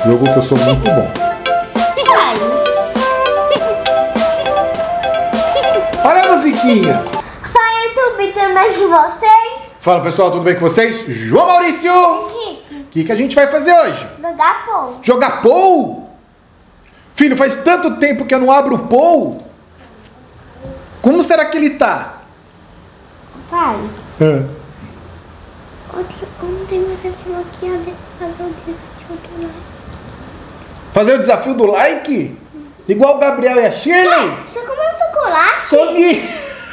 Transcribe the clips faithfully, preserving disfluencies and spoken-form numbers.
Jogo que eu sou muito bom. Pai. Olha a musiquinha. Fala, YouTube, tudo bem com vocês? Fala pessoal, tudo bem com vocês? João Maurício! Henrique. O que, que a gente vai fazer hoje? Jogar pool. Jogar pool? Filho, faz tanto tempo que eu não abro o pool. Como será que ele tá? Pai, Ah. outro, ontem você falou que ia de- fazer o desafio do like. Fazer o desafio do like? Igual o Gabriel e a Shirley? Você comeu chocolate? Soube!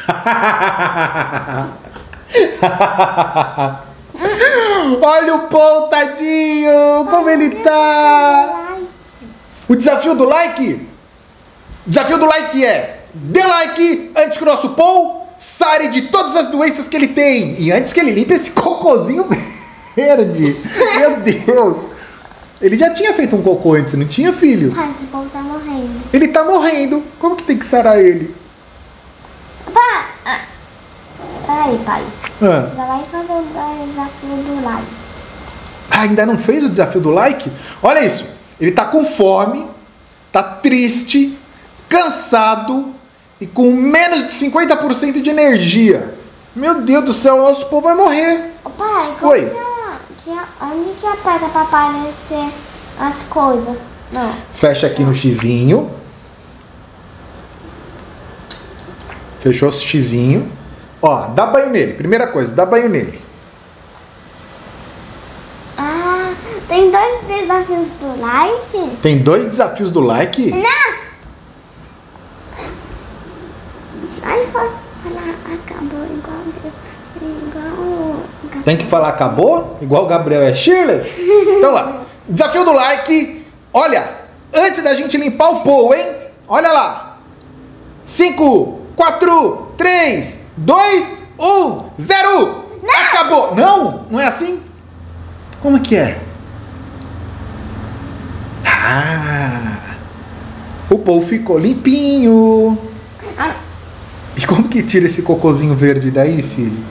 Olha o Paul, tadinho! Como ele tá! Like. O desafio do like? O desafio do like é: dê like antes que o nosso Paul sare de todas as doenças que ele tem. E antes que ele limpe esse cocôzinho verde. Meu Deus! Ele já tinha feito um cocô antes, não tinha, filho? Pai, esse povo tá morrendo. Ele tá morrendo. Como que tem que sarar ele? Pai, ah. Peraí, pai. Ah. Já vai fazer o desafio do like. Ah, ainda não fez o desafio do like? Olha isso. Ele tá com fome, tá triste, cansado e com menos de cinquenta por cento de energia. Meu Deus do céu, o nosso povo vai morrer. Ô, pai, como Oi. que, é, que é, onde que aperta pra aparecer as coisas? Não. Fecha aqui no xizinho. Fechou o xizinho. Ó, dá banho nele. Primeira coisa, dá banho nele. Ah, tem dois desafios do like? Tem dois desafios do like? Não! Sai falar, acabou igual Deus, igual... Tem que falar acabou? Igual o Gabriel e a Shirley? Então lá. Desafio do like. Olha, antes da gente limpar o pool, hein? Olha lá. cinco, quatro, três, dois, um, zero. Não. Acabou. Não? Não é assim? Como que é? Ah. O pool ficou limpinho. Ah, E como que tira esse cocôzinho verde daí, filho?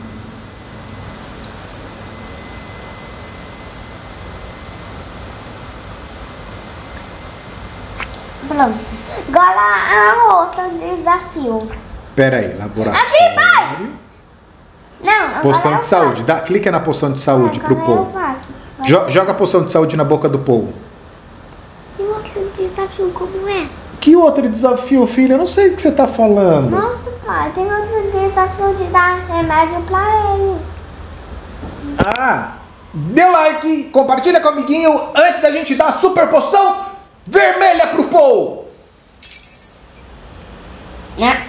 pronto. Agora a outra desafio. Pera aí, laboratório. Aqui, pai! Não, agora Poção eu de saúde. Dá, clica na poção de faço. saúde pro Agora eu Paul. faço. Jo- joga a poção de saúde na boca do Paul. E o outro desafio como é? Que outro desafio, filho? Eu não sei o que você tá falando. Nossa, pai, tem outro desafio de dar remédio pra ele. Ah, dê like, compartilha com o amiguinho antes da gente dar a super poção vermelha pro Paul. Né?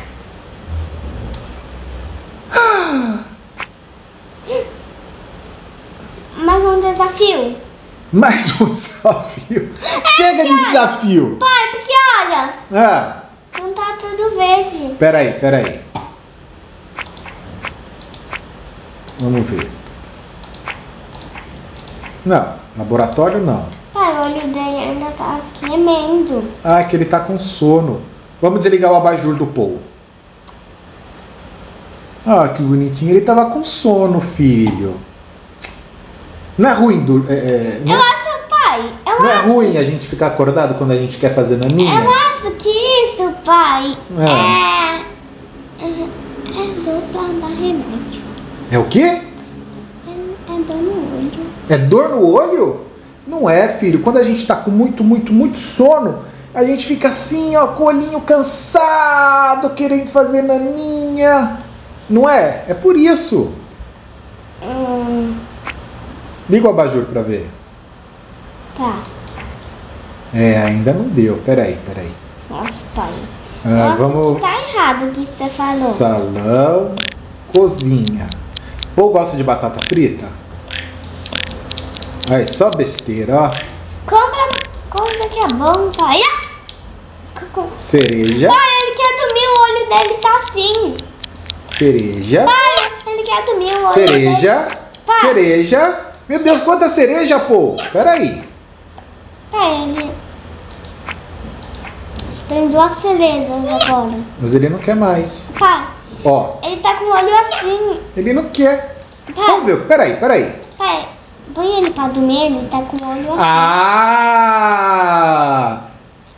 Mais um desafio. Mais um desafio. Chega de desafio. Pai, porque olha, Ah, não tá tudo verde. pera aí, pera aí. Vamos ver. Não, laboratório não. Pai, o olho dele ainda tá tremendo. Ah, que ele tá com sono. Vamos desligar o abajur do Paul. Ah, que bonitinho. Ele tava com sono, filho. Não é ruim, do, é, é, não, Eu acho, pai, eu não é acho. ruim a gente ficar acordado quando a gente quer fazer naninha? Eu acho que isso, pai, Ah. é. É, é dor pra dar remédio. É o quê? É, é dor no olho. É dor no olho? Não é, filho. Quando a gente tá com muito, muito, muito sono, a gente fica assim, ó, com o olhinho cansado, querendo fazer naninha. Não é? É por isso. Hum, Liga o abajur pra ver. tá. É, ainda não deu. Peraí, peraí. Nossa, pai. Ah, Nossa, vamos. tá errado o que você falou. Salão, cozinha. Pô, gosta de batata frita? Aí, só besteira, ó. Compra coisa que é bom, pai. Ah! Co- Cereja, Pai, ele quer dormir, o olho dele tá assim. cereja, Pai, ele quer dormir, o olho cereja, dele... Pai. cereja. Meu Deus, quanta cereja, pô. Peraí. Pai, ele... Tem duas cerejas agora. Mas ele não quer mais. Pai, Ó, ele tá com o olho assim. ele não quer. Pai, Vamos ver, peraí, peraí. pai, põe ele pra dormir, ele tá com o olho assim. Ah!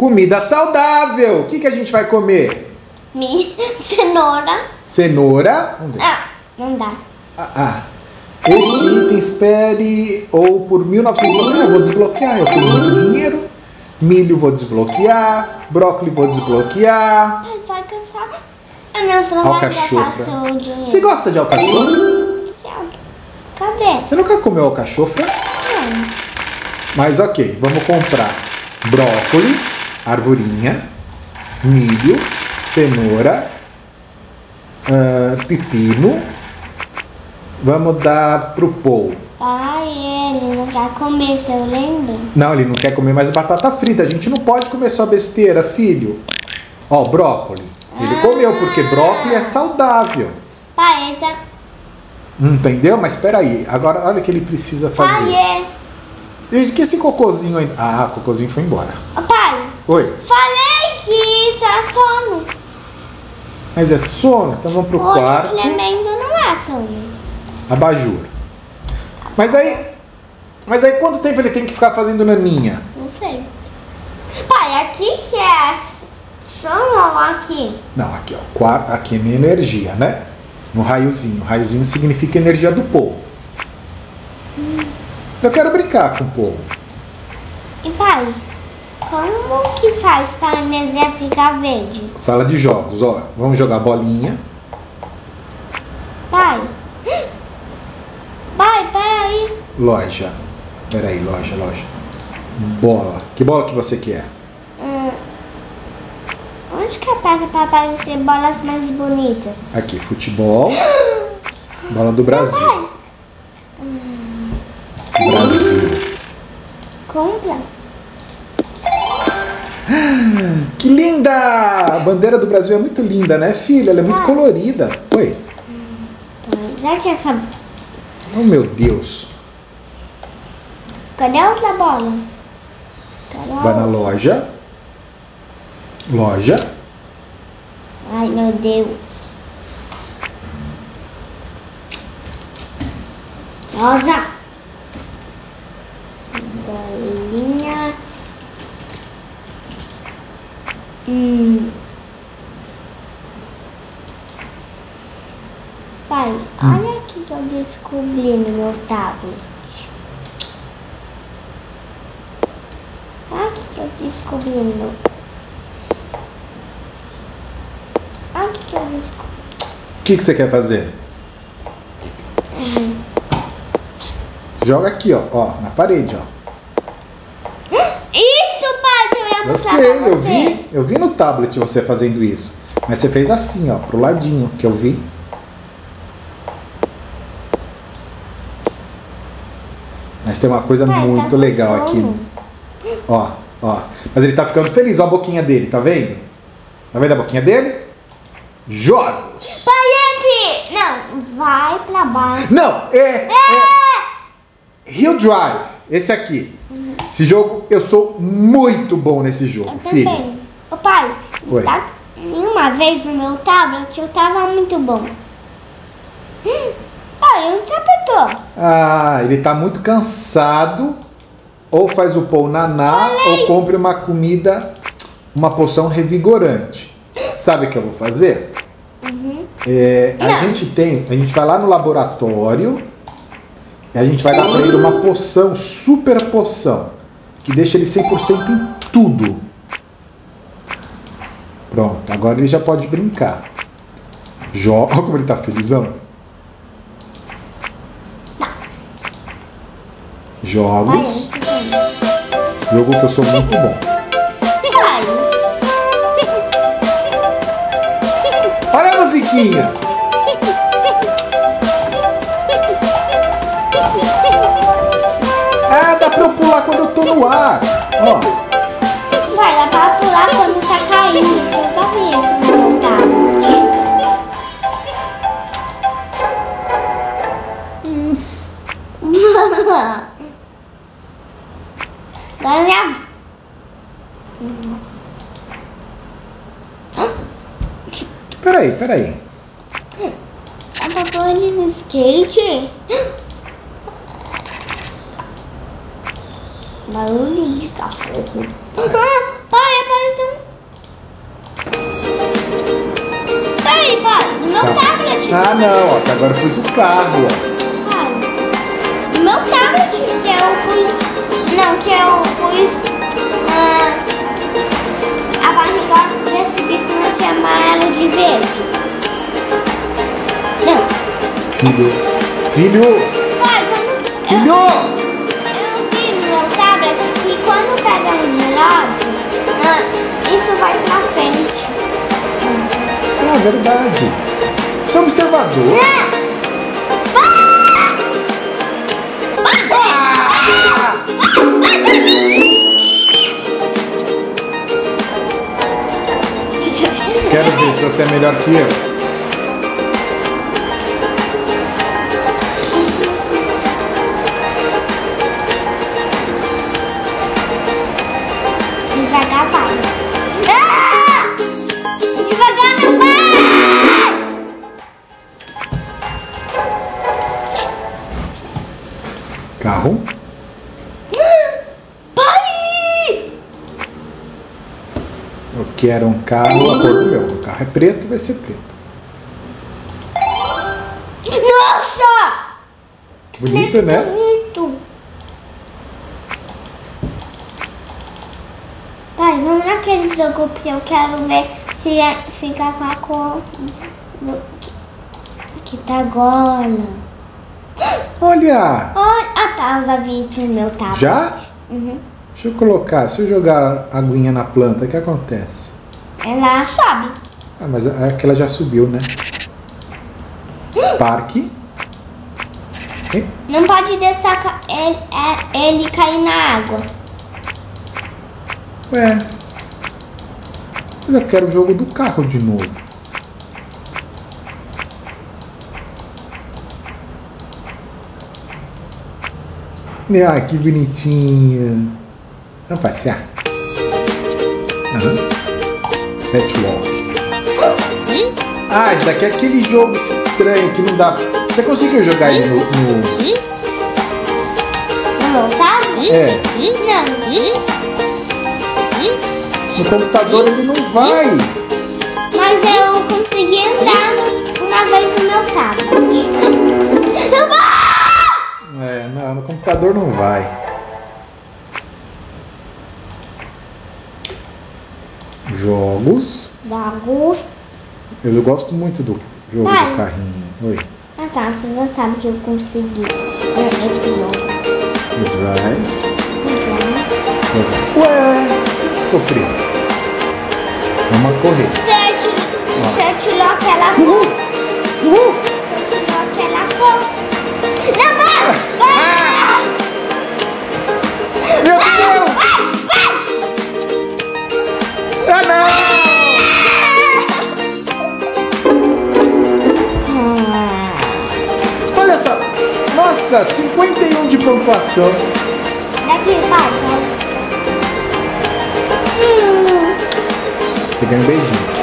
Comida saudável. O que, que a gente vai comer? Mi, cenoura. Cenoura. Vamos ver. Ah, não dá. Ah, ah. Este item espere ou por mil e novecentos. Ah, eu vou desbloquear, eu tenho muito dinheiro. Milho vou desbloquear. Brócolis vou desbloquear. Ai, vai cansar. Ah, não, você não vai Alcachofra. gastar seu dinheiro. Você gosta de alcachofra? Cadê? Você nunca comeu alcachofra? Não. Mas ok, vamos comprar brócolis, arvorinha, milho, cenoura, ah, pepino. Vamos dar pro Paul. Pai, ele não quer comer, você lembra? Não, ele não quer comer mais batata frita. A gente não pode comer só besteira, filho. Ó, brócolis. Ele Ah. comeu porque brócolis é saudável. Pai, ele tá... Entendeu? Mas espera aí. Agora olha o que ele precisa fazer. Pai, é... E que esse cocôzinho ainda... Ah, o cocôzinho foi embora. Ô, pai, Oi. falei que isso é sono. Mas é sono? Então vamos pro O quarto. Clemendo não é sono. Abajur. Mas aí... Mas aí quanto tempo ele tem que ficar fazendo naninha? Não sei. Pai, aqui que é sono ou aqui? Não, aqui ó. Qua- Aqui é minha energia, né? No raiozinho. O raiozinho significa energia do Paul. Eu quero brincar com o Paul. E pai, como que faz para a energia ficar verde? Sala de jogos, ó. Vamos jogar bolinha. Pai. Pai, peraí. Loja. Peraí, loja, loja. Bola. Que bola que você quer? Hum, onde que aperta para aparecer bolas mais bonitas? Aqui, futebol. Bola do Brasil. Pai, Brasil. compra. Que linda! A bandeira do Brasil é muito linda, né, filha? Ela é muito Ah. colorida. Oi. Pai, já que essa... Oh, meu Deus. Cadê a outra bola? Cadê a Vai na outra? loja. Loja. Ai, meu Deus. Rosa. Bolinhas. Hum. Pai, olha aqui que eu descobri no meu tablet. Olha aqui que eu descobri no meu... Olha aqui que eu descobri. O que, que você quer fazer? Joga aqui, ó, ó, na parede, ó. Isso, pai, que eu ia Eu mostrar sei, pra eu você. vi, eu vi no tablet você fazendo isso. Mas você fez assim, ó, pro ladinho, que eu vi. Mas tem uma coisa Pai, tá muito com legal aqui. sono. Ó, ó. Mas ele tá ficando feliz, ó a boquinha dele, tá vendo? Tá vendo a boquinha dele? Jogos! Pai, esse... Não, vai pra baixo. Não, é, é Hill Drive, esse aqui. Esse jogo, eu sou muito bom nesse jogo, Eu filho. também. Ô, pai, Oi. tá... uma vez no meu tablet eu tava muito bom. Hum, pai, onde você apertou? Ah, ele tá muito cansado. Ou faz o pão naná, ou compre uma comida, uma poção revigorante. Sabe o que eu vou fazer? É, a Não. gente tem, a gente vai lá no laboratório e a gente vai dar pra ele uma poção, super poção, que deixa ele cem por cento em tudo. Pronto, agora ele já pode brincar. Jo- Olha como ele tá felizão. Pai, Jogos. esse daí. Jogo que eu sou muito bom. Pai, Olha a musiquinha. Ah, dá pra eu pular quando eu tô no ar. Ó, vai lá pra pular quando tá caindo. Eu só vi isso no meu tablet. Agora minha... peraí, peraí. Ela tá falando no skate? Barulho de cachorro. Ah, pai, Ah, não, ó, que agora pus o carro, ó. Ai, o meu tablet que eu pus. Não, que eu pus. Ah, a barriga desse bicho que é amarelo de verde. Não. Filho. Filho. Pai, quando. Filho. Eu, eu vi no meu tablet que quando pega um relógio, ah, isso vai pra frente. Ah, verdade. Você é um observador. Quero ver se você é melhor que eu. Devagar vai. Ah! Devagar não vai! Carro. Pai! Eu quero um carro, a cor do meu. O carro é preto, vai ser preto. Nossa! Bonito, né? Bonito. Pai, vamos naquele jogo que eu quero ver se é, fica com a cor do, que, que tá agora. Olha! Olha, ah tá, eu já vi isso no meu tablet. Já? Uhum. Deixa eu colocar. Se eu jogar a aguinha na planta, o que acontece? Ela sobe. Ah, mas é que ela já subiu, né? Parque. Eh, Não pode deixar ca- ele, é- ele cair na água. Ué. Mas eu quero o jogo do carro de novo. Ah, que bonitinho. Vamos passear. Aham. Pet Walk. Ah, esse daqui é aquele jogo estranho que não dá. Você conseguiu jogar ele no. no... No meu tablet? É. Não. No computador ele não vai. Mas eu consegui entrar no- uma vez no meu tablet. Não vai! É, não, no computador não vai. Jogos. Jogos. Eu gosto muito do jogo Pai. do carrinho. Oi. Ah tá, você já sabe que eu consegui esse jogo. O Drive. Então, Ué, ficou preto. Vamos correr. Você ti- você tirou aquela cor. Você tirou aquela cor. Não vai! Vai! Meu Deus! Ah, não! Olha só. Nossa, cinquenta e um de pontuação. Daqui, vai, vai. Hum. Você ganha um beijinho.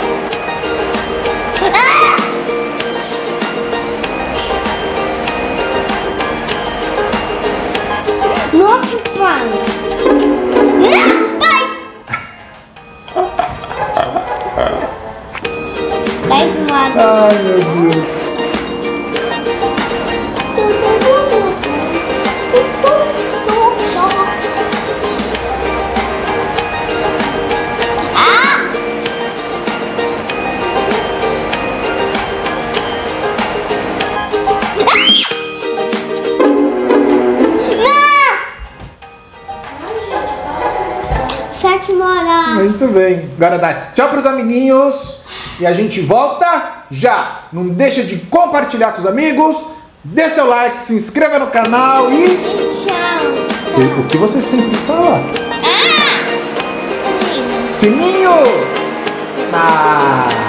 Nossa, pai! Não, vai! Dez modas. Ai, meu Deus. Ah! Sete moras. Muito bem. Agora dá tchau pros amiguinhos. E a gente volta já. Não deixa de compartilhar com os amigos. Dê seu like, se inscreva no canal e... E tchau. Sei o que você sempre fala. Ah! Sininho! Ah!